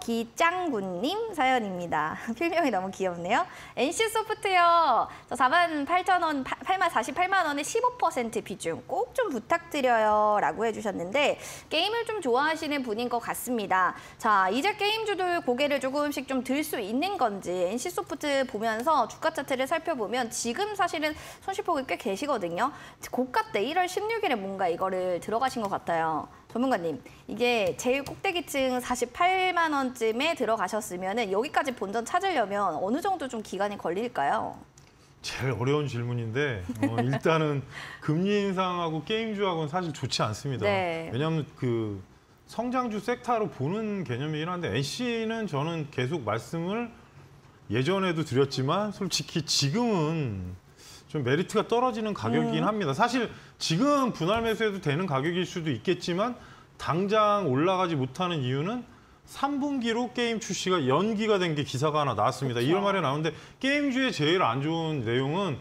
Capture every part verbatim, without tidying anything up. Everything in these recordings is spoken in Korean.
기짱군님 사연입니다. 필명이 너무 귀엽네요. 엔씨소프트요. 저 사만 팔천 원, 사십팔만 원에 십오 퍼센트 비중 꼭 좀 부탁드려요. 라고 해주셨는데 게임을 좀 좋아하시는 분인 것 같습니다. 자, 이제 게임주들 고개를 조금씩 좀 들 수 있는 건지 엔씨소프트 보면서 주가 차트를 살펴보면 지금 사실은 손실폭이 꽤 계시거든요. 고가 때 일월 십육일에 뭔가 이거를 들어가신 것 같아요. 전문가님, 이게 제일 꼭대기층 사십팔만 원쯤에 들어가셨으면 여기까지 본전 찾으려면 어느 정도 좀 기간이 걸릴까요? 제일 어려운 질문인데 어, 일단은 금리 인상하고 게임주하고는 사실 좋지 않습니다. 네. 왜냐하면 그 성장주 섹터로 보는 개념이긴 한데 엔씨는 저는 계속 말씀을 예전에도 드렸지만 솔직히 지금은 좀 메리트가 떨어지는 가격이긴 음. 합니다. 사실 지금 분할 매수해도 되는 가격일 수도 있겠지만 당장 올라가지 못하는 이유는 삼 분기로 게임 출시가 연기가 된 게 기사가 하나 나왔습니다. 그렇죠. 이월 말에 나오는데 게임주의 제일 안 좋은 내용은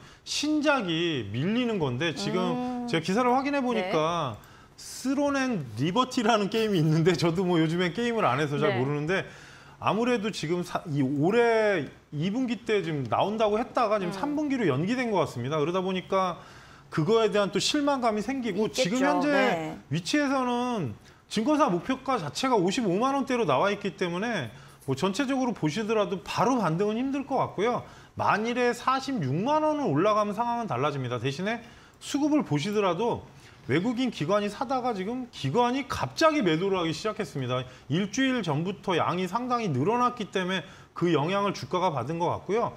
신작이 밀리는 건데 지금 음. 제가 기사를 확인해 보니까 네. 스론앤 리버티라는 게임이 있는데 저도 뭐 요즘에 게임을 안 해서 잘 네. 모르는데 아무래도 지금 사, 이 올해 이 분기 때 지금 나온다고 했다가 지금 음. 삼 분기로 연기된 것 같습니다. 그러다 보니까 그거에 대한 또 실망감이 생기고 있겠죠. 지금 현재 네. 위치에서는 증권사 목표가 자체가 오십오만 원대로 나와 있기 때문에 뭐 전체적으로 보시더라도 바로 반등은 힘들 것 같고요. 만일에 사십육만 원을 올라가면 상황은 달라집니다. 대신에 수급을 보시더라도 외국인 기관이 사다가 지금 기관이 갑자기 매도를 하기 시작했습니다. 일주일 전부터 양이 상당히 늘어났기 때문에 그 영향을 주가가 받은 것 같고요.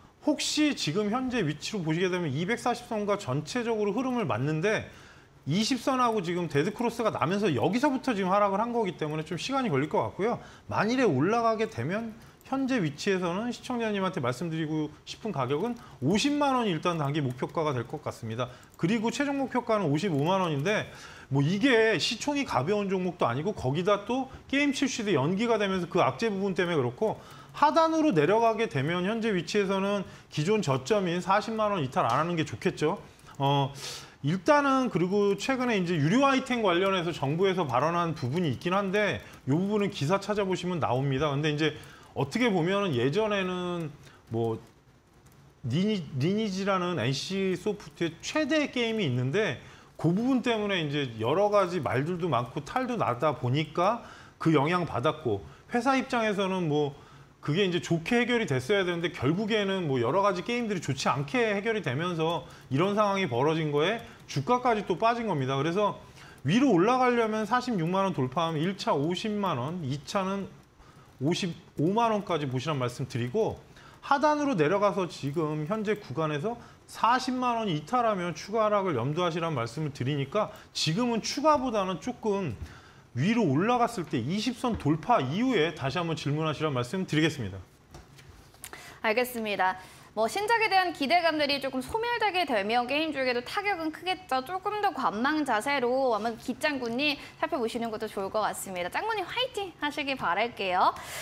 혹시 지금 현재 위치로 보시게 되면 이백사십 선과 전체적으로 흐름을 맞는데 이십 선하고 지금 데드크로스가 나면서 여기서부터 지금 하락을 한 거기 때문에 좀 시간이 걸릴 것 같고요. 만일에 올라가게 되면 현재 위치에서는 시청자님한테 말씀드리고 싶은 가격은 오십만 원이 일단 단기 목표가가 될 것 같습니다. 그리고 최종 목표가는 오십오만 원인데 뭐 이게 시총이 가벼운 종목도 아니고 거기다 또 게임 출시도 연기가 되면서 그 악재 부분 때문에 그렇고 하단으로 내려가게 되면 현재 위치에서는 기존 저점인 사십만 원 이탈 안 하는 게 좋겠죠. 어, 일단은 그리고 최근에 이제 유료 아이템 관련해서 정부에서 발언한 부분이 있긴 한데 이 부분은 기사 찾아보시면 나옵니다. 근데 이제 어떻게 보면은 예전에는 뭐 리니, 리니지라는 엔씨소프트의 최대 게임이 있는데 그 부분 때문에 이제 여러 가지 말들도 많고 탈도 나다 보니까 그 영향 받았고 회사 입장에서는 뭐 그게 이제 좋게 해결이 됐어야 되는데 결국에는 뭐 여러 가지 게임들이 좋지 않게 해결이 되면서 이런 상황이 벌어진 거에 주가까지 또 빠진 겁니다. 그래서 위로 올라가려면 사십육만 원 돌파하면 일 차 오십만 원, 이 차는 오십오만 원까지 보시란 말씀 드리고 하단으로 내려가서 지금 현재 구간에서 사십만 원이 이탈하면 추가 하락을 염두하시란 말씀을 드리니까 지금은 추가보다는 조금 위로 올라갔을 때 이십 선 돌파 이후에 다시 한번 질문하시란 말씀 드리겠습니다. 알겠습니다. 뭐 신작에 대한 기대감들이 조금 소멸되게 되면 게임 쪽에도 타격은 크겠죠. 조금 더 관망 자세로 한번 기짱군님 살펴보시는 것도 좋을 것 같습니다. 짱군님 화이팅 하시길 바랄게요.